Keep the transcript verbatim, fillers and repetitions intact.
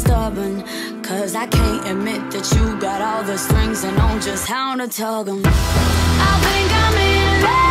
stubborn, cause I can't admit that you got all the strings and know just how to tug 'em. I think I'm in love.